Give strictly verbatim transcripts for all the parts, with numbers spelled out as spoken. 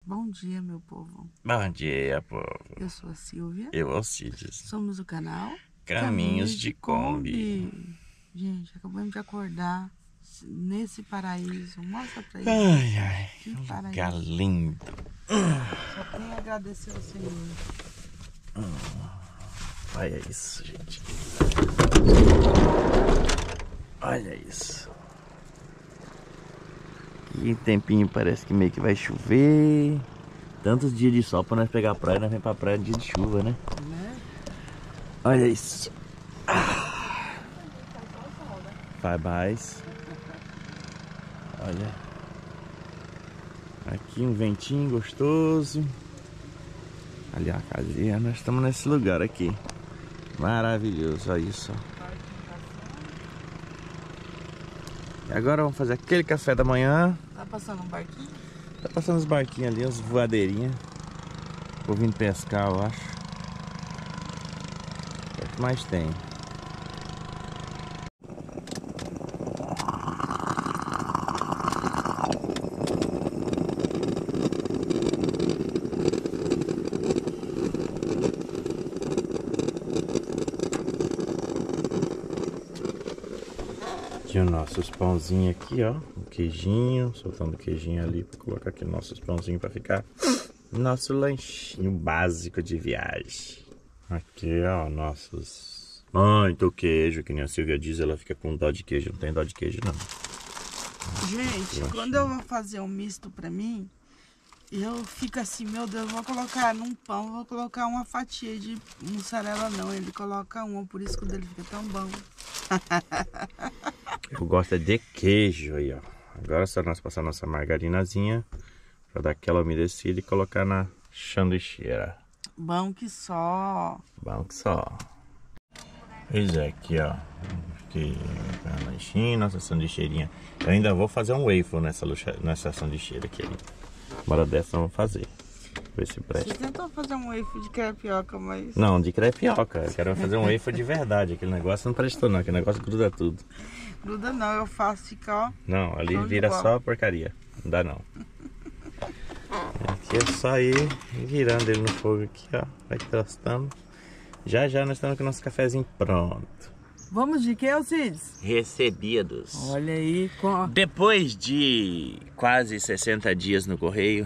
Bom dia, meu povo. Bom dia, povo. Eu sou a Silvia. Eu, Alcides. Somos o canal Caminhos, Caminhos de Kombi. Kombi. Gente, acabamos de acordar nesse paraíso. Mostra pra eles. Ai, ai. Que paraíso. Lugar lindo. Só tenho a agradecer ao Senhor. Olha isso, gente. Olha isso. Que tempinho, parece que meio que vai chover. Tantos dias de sol pra nós pegar a praia, nós vem pra praia no dia de chuva, né? Né? Olha isso. Ah. Vai mais. Olha. Aqui um ventinho gostoso. Ali a casinha, nós estamos nesse lugar aqui. Maravilhoso, olha isso. E agora vamos fazer aquele café da manhã. Tá passando um barquinho? Tá passando os barquinhos ali, as voadeirinhas. Vou vindo pescar, eu acho. É o que mais tem. Aqui os nossos pãozinhos aqui, ó, um queijinho, soltando o queijinho ali para colocar aqui nossos pãozinhos para ficar nosso lanchinho básico de viagem. Aqui, ó, nossos muito queijo, que nem a Silvia diz, ela fica com dó de queijo, não tem dó de queijo não. Gente, quando eu vou fazer um misto para mim, eu fico assim, meu Deus, vou colocar num pão, vou colocar uma fatia de mussarela não, ele coloca uma, por isso que o dele fica tão bom. Eu gosto de queijo aí, ó. Agora é só nós passar nossa margarinazinha pra dar aquela umedecida e colocar na sanduicheira. Bom que só. Bom que só. Pois é, aqui, ó. Aqui, a lanchinha, nossa sanduicheirinha. Eu ainda vou fazer um waffle nessa, nessa sanduicheira aqui. Bora dessa vamos fazer. Ver se presta. Você tentou fazer um waffle de crepioca, mas... Não, de crepioca. Eu quero fazer um waffle de verdade. Aquele negócio não prestou não, aquele negócio gruda tudo. Gruda não, eu faço ficar, ó. Não, ali vira só porcaria. Não dá não. Aqui é só ir virando ele no fogo aqui, ó. Vai tostando. Já já nós estamos com o nosso cafezinho pronto. Vamos de que, Alcides? Recebidos. Olha aí. Com... Depois de quase sessenta dias no correio,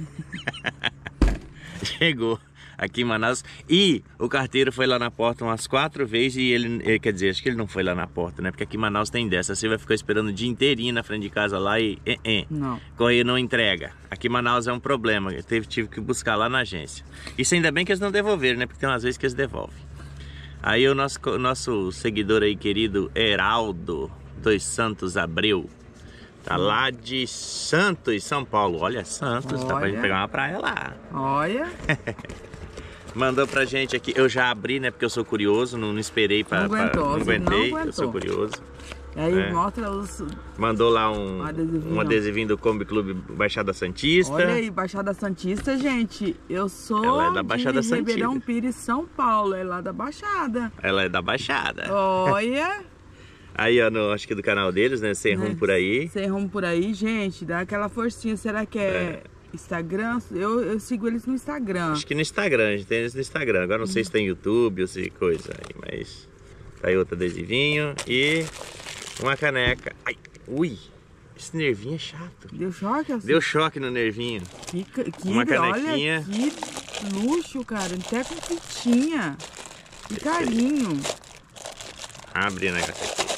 chegou aqui em Manaus e o carteiro foi lá na porta umas quatro vezes e ele, ele, quer dizer, acho que ele não foi lá na porta, né? Porque aqui em Manaus tem dessa, você vai ficar esperando o dia inteirinho na frente de casa lá e eh, eh, não. Correio não entrega. Aqui em Manaus é um problema, eu teve, tive que buscar lá na agência. Isso ainda bem que eles não devolveram, né? Porque tem umas vezes que eles devolvem. Aí o nosso, nosso seguidor aí querido, Heraldo dos Santos Abreu, tá lá de Santos, São Paulo. Olha, Santos, Olha. Dá pra gente pegar uma praia lá. Olha. Mandou pra gente aqui, eu já abri, né, porque eu sou curioso, não, não esperei pra... Não aguentou, pra, não aguentei, não eu sou curioso. E aí é. mostra os... Mandou lá um, um, adesivinho. um adesivinho do Kombi Clube Baixada Santista. Olha aí, Baixada Santista, gente. Eu sou Ela é da Baixada de Ribeirão Pires, São Paulo. É lá da Baixada. Ela é da Baixada. Olha. Aí, ó, no, acho que do canal deles, né? Sem Rumo Por Aí. Sem Rumo Por Aí, gente. Dá aquela forcinha. Será que é... é. Instagram? Eu, eu sigo eles no Instagram. Acho que no Instagram, a gente tem eles no Instagram. Agora não sei se tem YouTube ou se coisa aí, mas... Tá aí outro adesivinho e... Uma caneca. Ai, ui, esse nervinho é chato. Deu choque? Assim? Deu choque no nervinho. Que, que, uma canequinha. Olha, que luxo, cara. Até com fitinha. Que esse carinho. Aí. Abre o negócio aqui.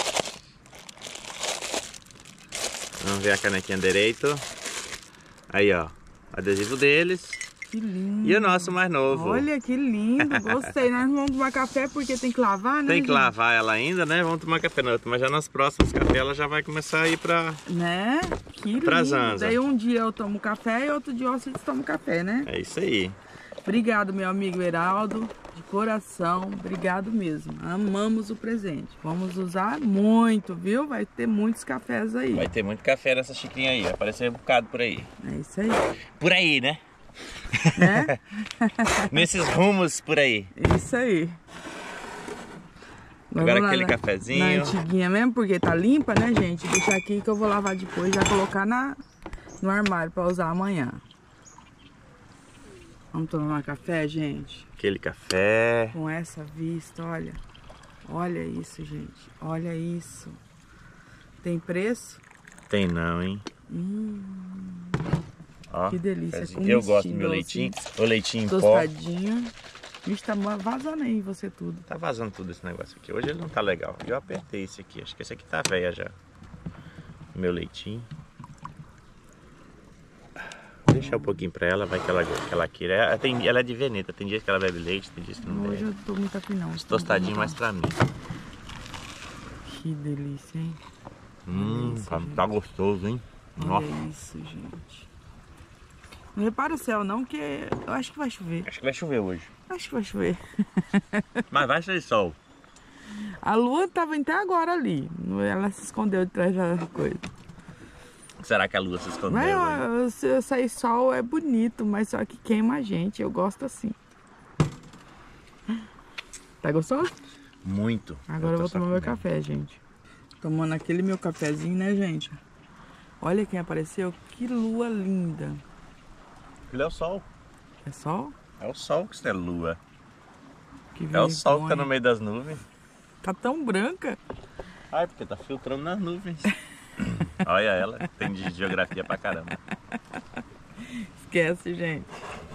Vamos ver a canequinha direito. Aí, ó. Adesivo deles. Que lindo. E o nosso mais novo. Olha que lindo, gostei. Nós vamos tomar café porque tem que lavar, né? Tem que gente? lavar ela ainda, né? Vamos tomar café na outra. Mas já nas próximas cafés ela já vai começar a ir pra... Né? Que pra lindo. Zanza. Daí um dia eu tomo café e outro dia vocês tomam café, né? É isso aí. Obrigado, meu amigo Heraldo. De coração, obrigado mesmo. Amamos o presente. Vamos usar muito, viu? Vai ter muitos cafés aí. Vai ter muito café nessa xicrinha aí. Vai aparecer um bocado por aí. É isso aí. Por aí, né? Né? Nesses rumos por aí. Isso aí. Agora lá, aquele cafezinho. Na antiguinha mesmo, porque tá limpa, né, gente? Deixar aqui que eu vou lavar depois e já colocar na, no armário pra usar amanhã. Vamos tomar café, gente? Aquele café. Com essa vista, olha. Olha isso, gente. Olha isso. Tem preço? Tem não, hein? Hum, Ó, que delícia. Com eu gosto do meu leitinho. O leitinho em pó. Tostadinho. Vixe, tá vazando aí você tudo. Tá vazando tudo esse negócio aqui. Hoje ele não tá legal. Eu apertei esse aqui. Acho que esse aqui tá velho já. O meu leitinho. Vou deixar um pouquinho pra ela, vai que ela, que ela queira. Ela, tem, ela é de veneta, tem dias que ela bebe leite, tem dias que não bebe. Hoje eu tô muito afim não. Tostadinho mais pra mim. Que delícia, hein? Hum, delícia, tá, gente. tá gostoso, hein? Olha Nossa. isso, gente. Não repara o céu não, que eu acho que vai chover. Acho que vai chover hoje. Acho que vai chover. Mas vai sair sol. A lua tava até agora ali. Ela se escondeu de trás da coisa. Será que a lua se escondeu? Mas se sair sol é bonito, mas só que queima a gente. Eu gosto assim. Tá gostoso? Muito. Agora eu, eu vou tomar meu café, gente. Tomando aquele meu cafezinho, né, gente? Olha quem apareceu. Que lua linda. Ele é o sol. É sol? É o sol que isso é lua. Que é o sol que tá no meio das nuvens. Tá tão branca. Ai, porque tá filtrando nas nuvens. Olha ela, tem de geografia pra caramba. Esquece, gente.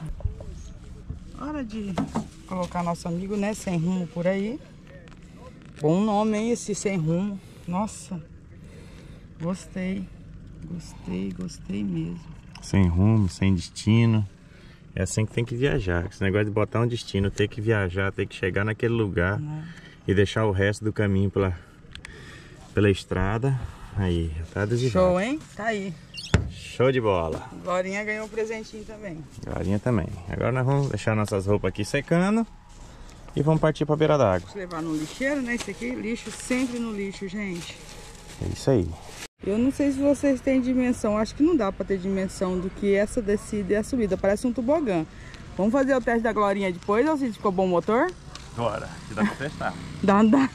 Hora de colocar nosso amigo, né, Sem Rumo por aí. Bom nome, hein, esse Sem Rumo. Nossa, gostei. Gostei, gostei mesmo. Sem rumo, sem destino. É assim que tem que viajar. Esse negócio de botar um destino, ter que viajar, ter que chegar naquele lugar é. e deixar o resto do caminho pela, pela estrada. Aí, tá adesivado. Show, hein? Tá aí. Show de bola. Glorinha ganhou um presentinho também. Glorinha também. Agora nós vamos deixar nossas roupas aqui secando e vamos partir pra beira d'água. Vamos levar no lixeiro, né? Esse aqui, lixo sempre no lixo, gente. É isso aí. Eu não sei se vocês têm dimensão, acho que não dá pra ter dimensão do que essa descida e a subida. Parece um tobogã. Vamos fazer o teste da Glorinha depois, ou se ficou bom o motor? Bora, que dá pra testar. Dá, dá.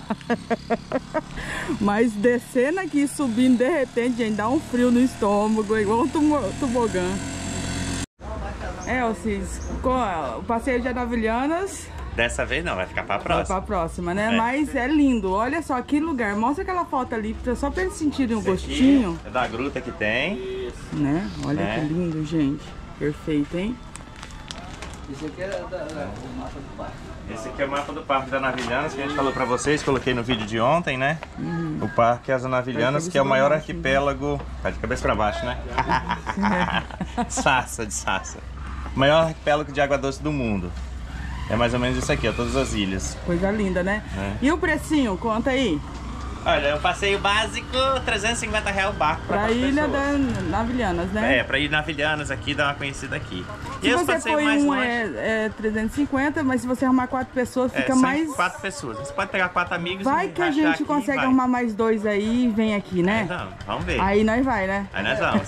Mas descendo aqui, subindo de repente, gente, dá um frio no estômago, igual um tobogã. É, Alcides, o passeio de Anavilhanas... Dessa vez não, vai ficar pra próxima. Vai pra próxima, né? É. Mas é lindo, olha só que lugar. Mostra aquela foto ali, só pra eles sentirem o gostinho. É da gruta que tem. Né? Olha É. que lindo, gente. Perfeito, hein? Esse aqui é da, da, o mapa do parque. Esse aqui é o mapa do Parque das Anavilhanas, que a gente falou pra vocês, coloquei no vídeo de ontem, né? Uhum. O Parque das Anavilhanas, que é o maior arquipélago... Tá de cabeça pra baixo, né? Sassa, de Sassa. O maior arquipélago de água doce do mundo. É mais ou menos isso aqui, ó, todas as ilhas. Coisa linda, né? É. E o precinho, conta aí. Olha, o passeio básico, trezentos e cinquenta reais o barco pra Pra quatro Ilha pessoas. das Navilhanas, né? É, pra ir na Navilhanas aqui, dar uma conhecida aqui. Se E os você passeios põe mais um longe, é, é trezentos e cinquenta, mas se você arrumar quatro pessoas, é, fica são mais... quatro pessoas. Você pode pegar quatro amigos Vai e que a rachar gente aqui, consegue vai. arrumar mais dois aí e vem aqui, né? Então, vamos ver. Aí nós vai, né? Aí nós vamos.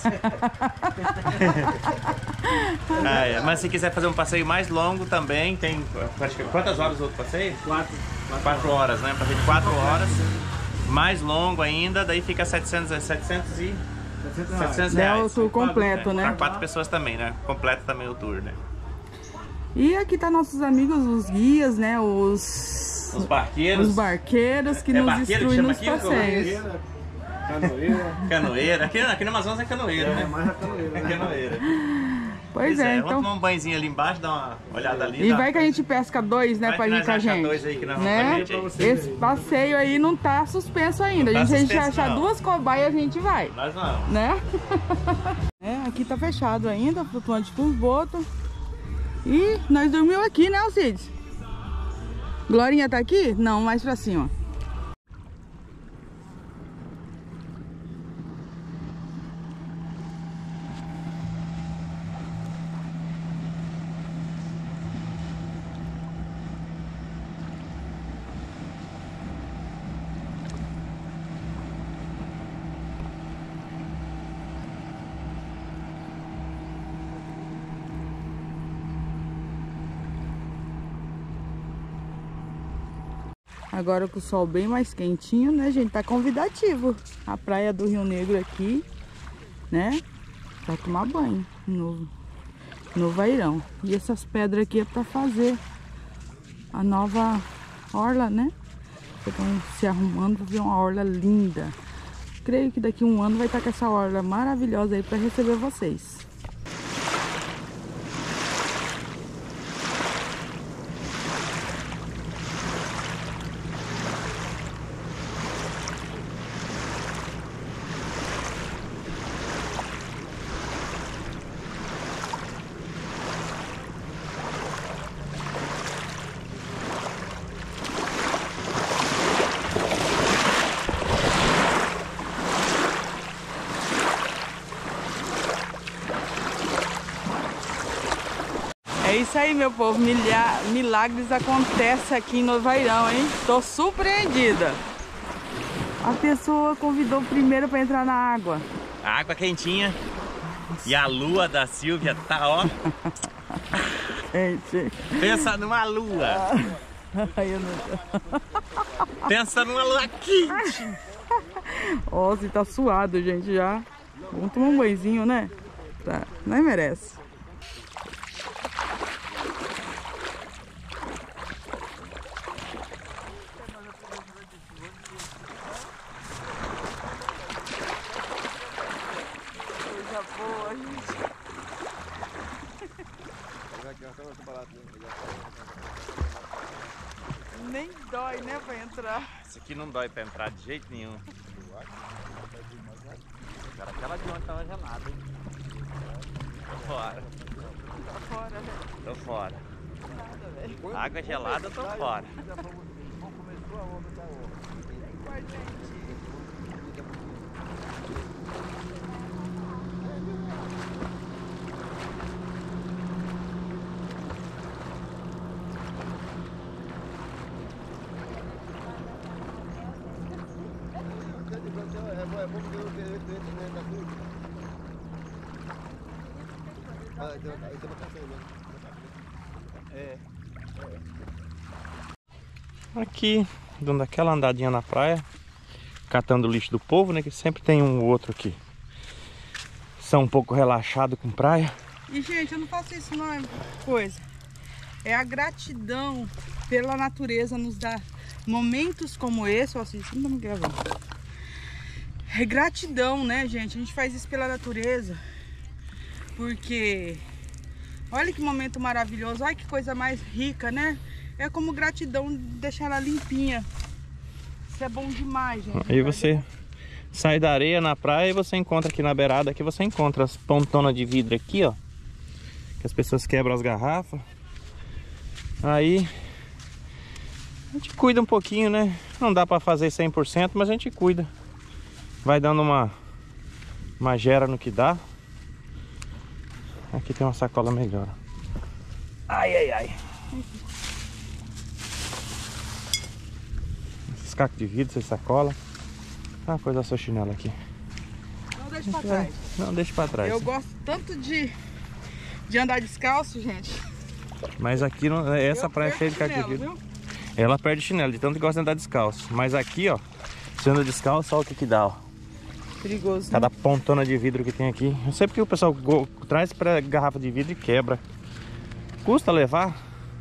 Ah, é. Mas se quiser fazer um passeio mais longo também, tem... acho que- Quantas horas o outro passeio? Quatro. Quatro horas, né? Passeio de quatro horas. Mais longo ainda, daí fica setecentos, setecentos e... setecentos É o reais. tour completo, Pra né? quatro pessoas também, né? Completa também o tour, né? E aqui tá nossos amigos, os guias, né? Os... Os barqueiros. Os barqueiros que É nos barqueiro que instruem chama nos aqui? passeios. Canoeira. Canoeira. Aqui, aqui no Amazonas é canoeira, É né? mais a canoeira. É né? canoeira. Pois é, Vamos então... tomar um banhozinho ali embaixo, dar uma olhada ali. E dá- vai que a gente pesca dois, né, Vai pra que ir nós com a achar gente. dois aí que nós vamos Né? com a gente aí. Esse passeio aí não tá suspenso ainda. Não A tá gente, se a gente suspenso, achar não. duas cobaias, a gente vai. Nós vamos. Né? É, aqui tá fechado ainda, flutuante com os botos. E nós dormimos aqui, né, Alcides? Glorinha tá aqui? Não, mais pra cima. Agora com o sol bem mais quentinho, né, gente? Tá convidativo. A praia do Rio Negro aqui, né? Vai tomar banho de novo. no vairão. E essas pedras aqui é para fazer a nova orla, né? Estão se arrumando para ver uma orla linda. Creio que daqui a um ano vai estar com essa orla maravilhosa aí para receber vocês. É isso aí, meu povo. Milha... Milagres acontecem aqui em Novairão, hein? Tô surpreendida. A pessoa convidou primeiro para entrar na água. A água quentinha. E a lua da Silvia tá, ó. Gente. Pensa numa lua. Ai, eu não... Pensa numa lua quente. Ó, você tá suado, gente, já. Vamos tomar um banhozinho, né? Tá. Não merece. Nem dói, né, pra entrar. Isso aqui não dói pra entrar de jeito nenhum. Cara, aquela de ontem tava gelada, hein? Tô fora. Tá fora, né? Tô fora. Nada, velho. Água gelada, tô fora. Vem com a gente. Aqui, dando aquela andadinha na praia, catando o lixo do povo, né? Que sempre tem um ou outro aqui. São um pouco relaxados com praia. E, gente, eu não faço isso não, é coisa. É a gratidão pela natureza nos dar momentos como esse. Ó, assim, não estamos gravando. É gratidão, né, gente? A gente faz isso pela natureza. Porque olha que momento maravilhoso. Olha que coisa mais rica, né? É como gratidão de deixar ela limpinha. Isso é bom demais, gente. Aí você sai da areia na praia e você encontra aqui na beirada, aqui você encontra as pontonas de vidro aqui, ó. Que as pessoas quebram as garrafas. Aí a gente cuida um pouquinho, né? Não dá pra fazer cem por cento, mas a gente cuida. Vai dando uma, uma gera no que dá. Aqui tem uma sacola melhor. Ai, ai, ai. Esses cacos de vidro, essa sacola. Ah, coisa da sua chinela aqui. Não deixa pra trás. Não deixa pra trás. Eu gosto tanto de, de andar descalço, gente. Mas aqui, não, essa Eu praia é cheia de caco de chinelo, vidro. viu? Ela perde chinelo, de tanto que gosta de andar descalço. Mas aqui, ó, você anda descalço, olha o que que dá, ó. Perigoso, né? Cada pontona de vidro que tem aqui. Eu sei porque o pessoal traz para garrafa de vidro e quebra. Custa levar.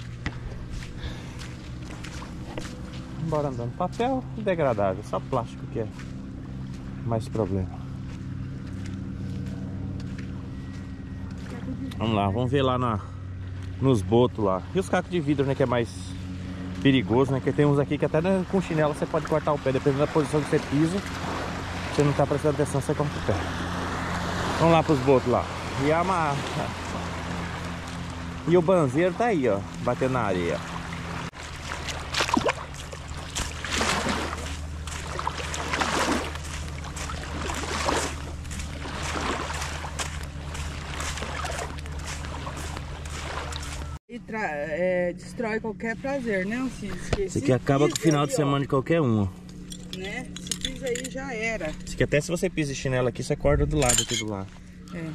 Bora andando. Papel degradável, só plástico que é mais problema. Vamos lá, vamos ver lá na, nos botos lá. E os cacos de vidro, né, que é mais perigoso, né? Que tem uns aqui que até com chinelo você pode cortar o pé, dependendo da posição que você pisa. Se você não tá prestando atenção, você corta o pé. Vamos lá pros botos lá. E a ma... E o banzeiro tá aí, ó, batendo na areia. E tra... é, destrói qualquer prazer, né? Se, se, Isso aqui acaba com o final de semana de qualquer um, ó. Né? Se pisa aí, já era. Isso aqui até se você pisa de chinelo aqui, você corta do lado aqui do lado. É.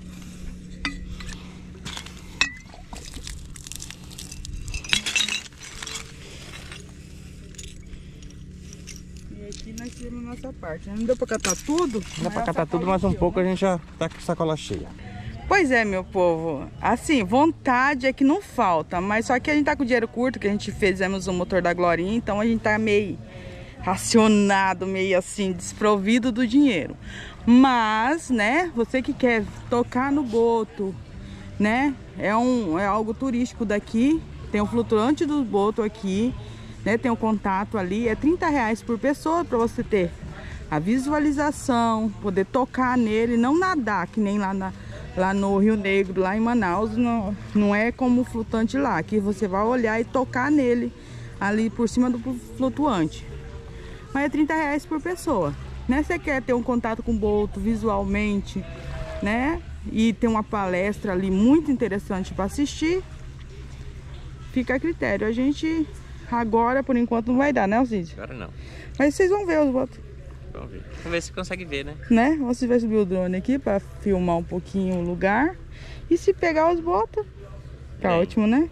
E aqui nós temos a nossa parte. Não deu pra catar tudo? Não dá pra catar tudo, mas um pouco a gente já tá com a sacola cheia. Pois é, meu povo, assim, vontade é que não falta, mas só que a gente tá com dinheiro curto, que a gente fizemos o motor da Glorinha, então a gente tá meio racionado, meio assim, desprovido do dinheiro. Mas, né, você que quer tocar no boto, né, é, um, é algo turístico daqui, tem o flutuante do boto aqui, né, tem o contato ali, é trinta reais por pessoa para você ter a visualização, poder tocar nele, não nadar, que nem lá, na, lá no Rio Negro, lá em Manaus, não, não é como o flutuante lá, que você vai olhar e tocar nele, ali por cima do flutuante. Mas é trinta reais por pessoa, né? Você quer ter um contato com o boto visualmente, né? E tem uma palestra ali muito interessante para assistir. Fica a critério. A gente agora, por enquanto, não vai dar, né, Alcide? Agora não. Mas vocês vão ver os botos. Vamos ver. Vamos ver se consegue ver, né? Né? Você vai subir o drone aqui para filmar um pouquinho o lugar. E se pegar os botos, tá é. Ótimo, né?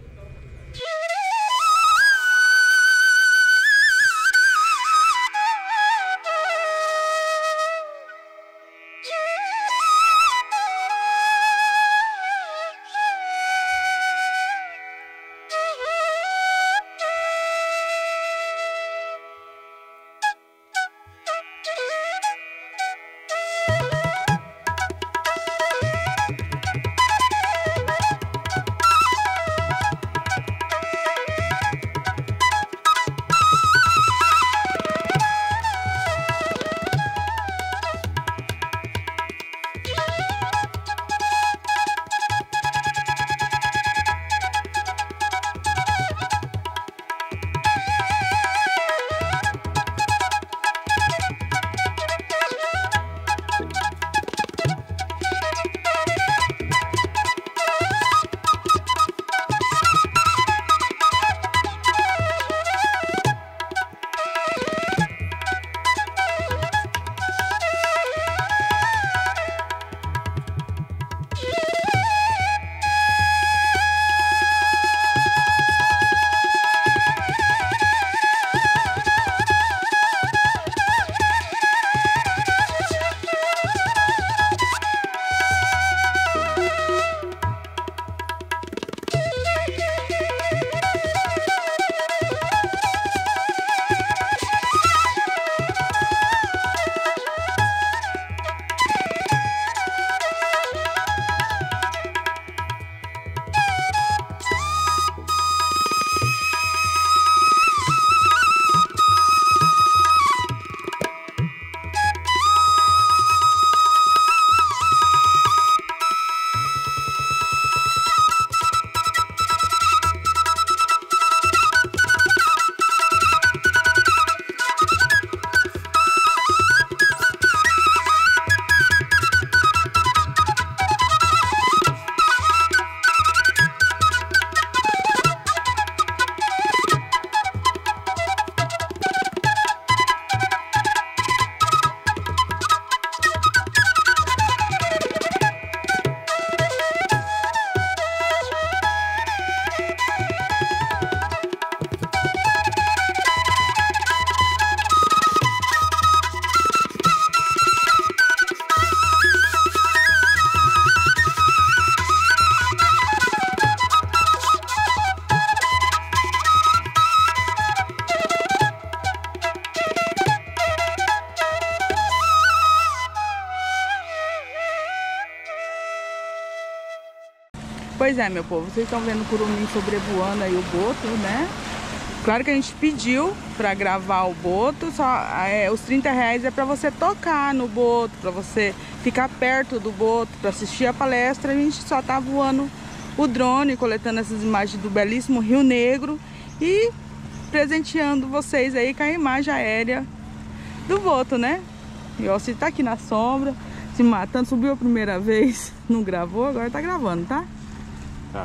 Pois é, meu povo, vocês estão vendo o curumim sobrevoando aí o boto, né? Claro que a gente pediu para gravar o boto, só é, os trinta reais é para você tocar no boto, para você ficar perto do boto, para assistir a palestra. A gente só tá voando o drone, coletando essas imagens do belíssimo Rio Negro e presenteando vocês aí com a imagem aérea do boto, né? E ó, você tá aqui na sombra, se matando, subiu a primeira vez, não gravou, agora tá gravando, tá? Tá.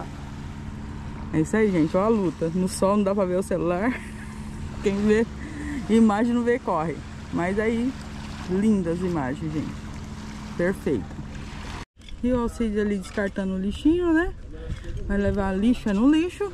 É isso aí, gente, ó a luta. No sol não dá pra ver o celular. Quem vê imagem não vê corre. Mas aí, lindas imagens, gente. Perfeito. E o Alcide ali descartando o lixinho, né? Vai levar a lixa no lixo.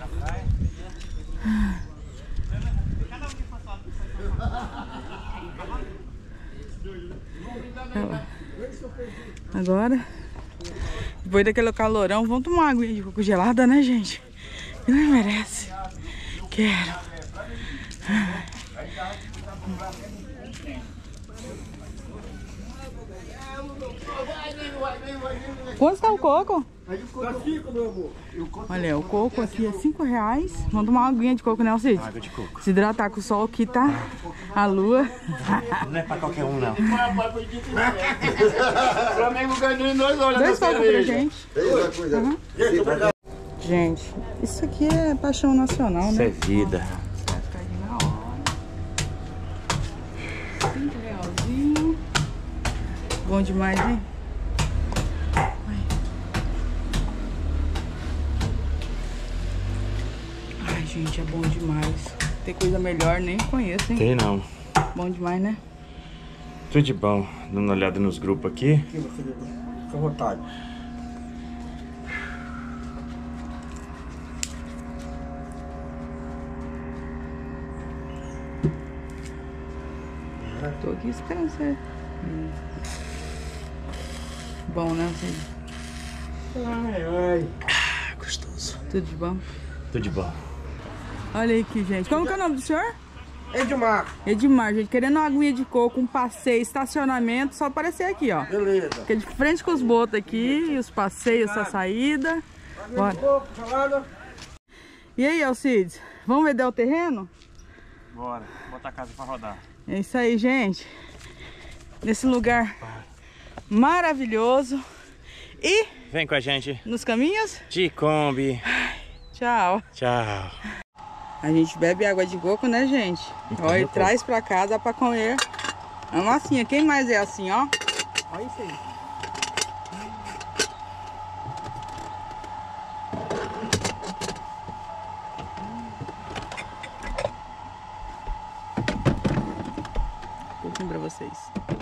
Agora Depois daquele calorão, vamos tomar água de coco gelada, né, gente? Que não merece. Quero. Quanto está o coco? Olha, o coco aqui é cinco reais. Vamos tomar uma aguinha de coco, né, Cid? Água de coco. Se hidratar com o sol aqui, tá? A lua. Não é pra qualquer um, não. O Flamengo ganhou e nós olhamos Dois cocos pra gente. Uhum. Gente, isso aqui é paixão nacional, Isso né? é vida. Vai ficar aqui na hora. Cinco realzinho. Bom demais, hein? Ai, gente, é bom demais. Tem coisa melhor, nem conheço, hein? Tem não. Bom demais, né? Tudo de bom. Dando uma olhada nos grupos aqui. Fica à vontade. Tô aqui esperando você. Hum. Bom, né? Assim? Ai, ai. Ah, gostoso. Tudo de bom? Tudo de bom. Olha aí aqui, gente. Como que é o nome do senhor? Edmar. Edmar, gente. Querendo uma aguinha de coco, um passeio, estacionamento, só aparecer aqui, ó. Beleza. Fica de frente com os botos aqui, e os passeios, essa saída. Bora. Coco, salada. E aí, Alcides? Vamos vender o terreno? Bora. Botar a casa pra rodar. É isso aí, gente. Nesse lugar maravilhoso. E Vem com a gente. nos caminhos? De Kombi. Tchau. Tchau. A gente bebe água de coco, né, gente? Ó, e traz pra casa pra comer a massinha. Quem mais é assim, ó? Olha isso aí. Um pouquinho pra vocês.